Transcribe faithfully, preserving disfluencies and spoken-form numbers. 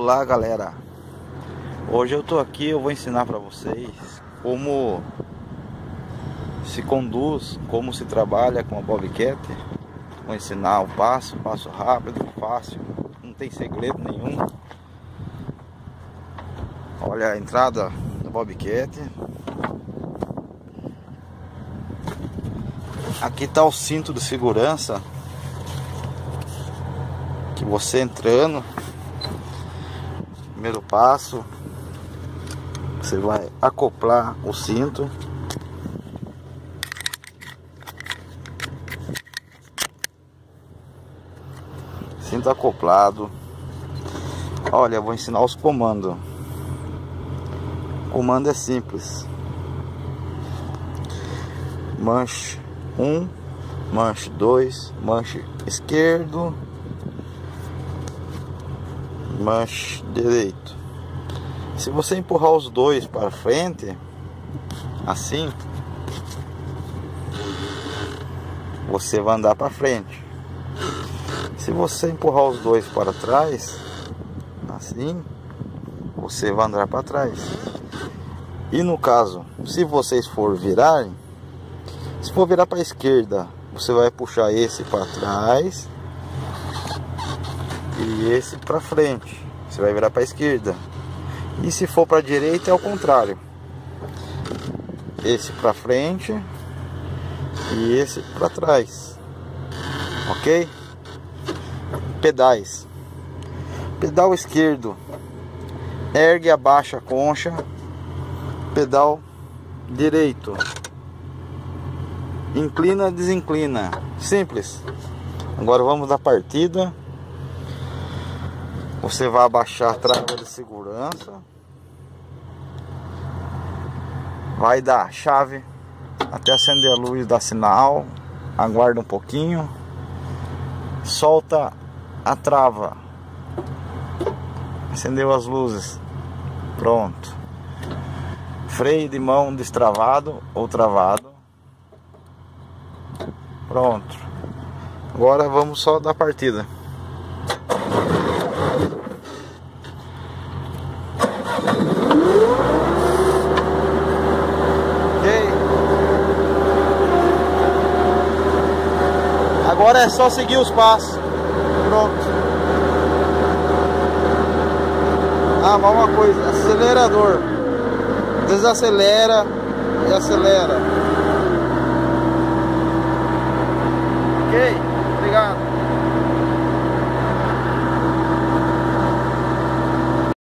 Olá galera, hoje eu tô aqui, eu vou ensinar para vocês como se conduz, como se trabalha com a Bobcat. Vou ensinar o passo, passo rápido, fácil, não tem segredo nenhum. Olha a entrada da Bobcat. Aqui tá o cinto de segurança, que você entrando, primeiro passo, você vai acoplar o cinto. Cinto acoplado. Olha, eu vou ensinar os comandos. O comando é simples. Manche um, manche dois, manche esquerdo, manche direito. Se você empurrar os dois para frente, assim, você vai andar para frente. Se você empurrar os dois para trás, assim, você vai andar para trás. E no caso, se vocês for virarem, se for virar para a esquerda, você vai puxar esse para trás e esse para frente. Você vai virar para a esquerda. E se for para a direita, é o contrário. Esse para frente e esse para trás. Ok? Pedais. Pedal esquerdo, ergue e abaixa a concha. Pedal direito, inclina, desinclina. Simples. Agora vamos dar partida. Você vai abaixar a trava de segurança, vai dar chave até acender a luz, dar sinal, aguarda um pouquinho, solta a trava, acendeu as luzes, pronto. Freio de mão destravado ou travado, pronto. Agora vamos só dar partida. Ok? Agora é só seguir os passos. Pronto. Ah, mas uma coisa, acelerador. Desacelera e acelera. Ok?